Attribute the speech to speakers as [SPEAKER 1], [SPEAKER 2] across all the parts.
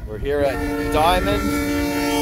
[SPEAKER 1] We're here at Diamond.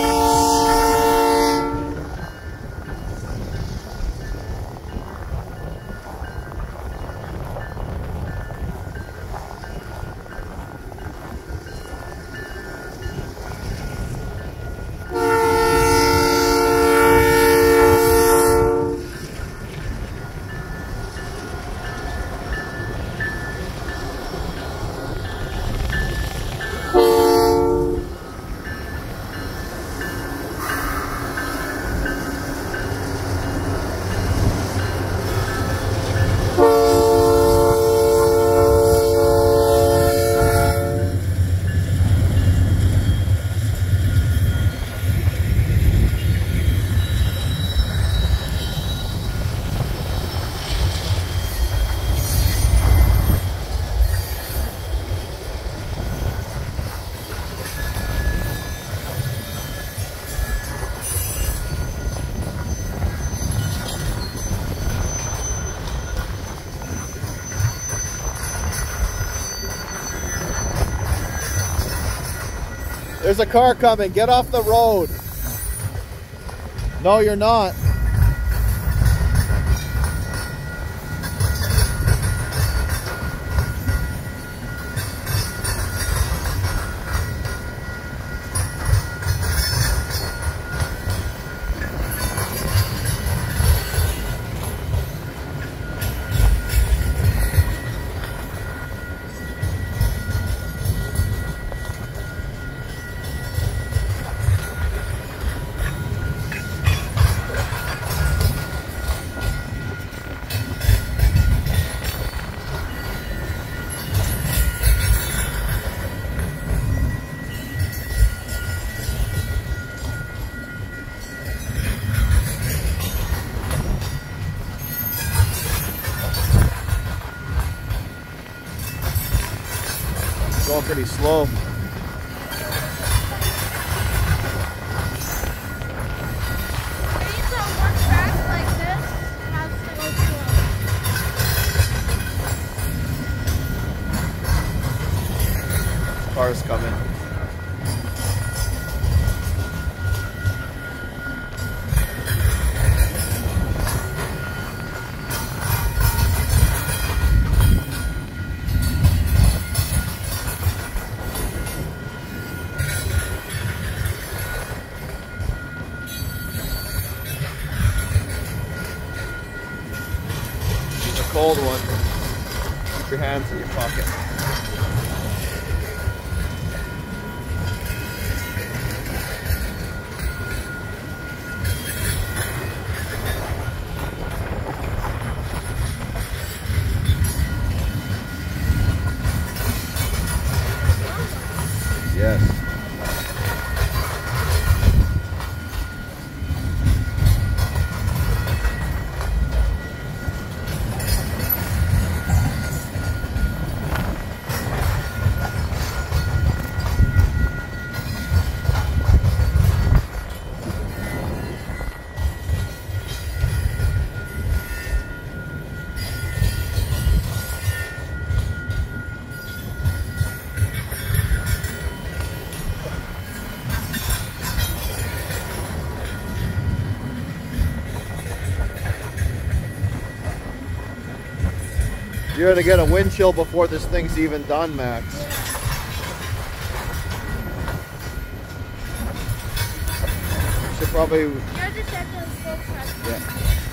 [SPEAKER 1] There's a car coming. Get off the road. No, you're not. Going pretty slow. Cars coming. Cold one. Keep your hands in your pocket. Yes. You're gonna get a wind chill before this thing's even done, Max. Should probably.
[SPEAKER 2] Yours is set to full press.
[SPEAKER 1] Yeah.